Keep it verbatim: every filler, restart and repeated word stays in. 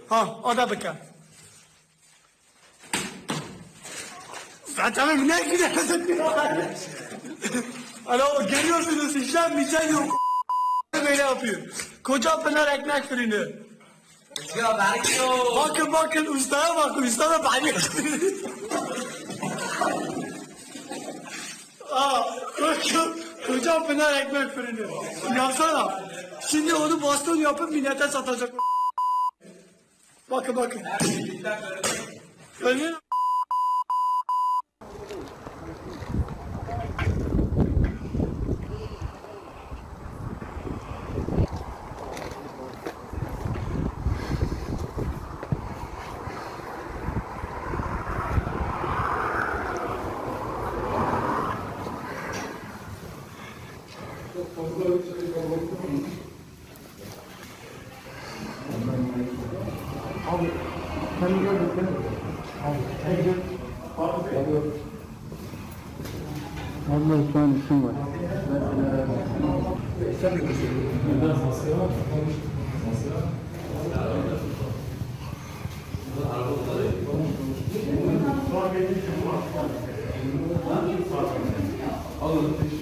Ha, o da bakar. Zaten ne gidersin? Alo, görüyorsunuz işlem biçen yok. Böyle yapıyor. Koca Pınar ekmek fırını. Ya Berkio. Bakın bakın ustaya bakın, usta da bani. Aa, koca, koca Pınar ekmek fırını. Yapsana. Şimdi onu baston yapıp millete satacak. Bakın bakın. Önün... Abi, sen gördün değil mi? Abi, sen gördün. Abi, vallahi şu an işim var. Sen mi gösteriyorsun? Neden sasya var? Sasya var. Alın.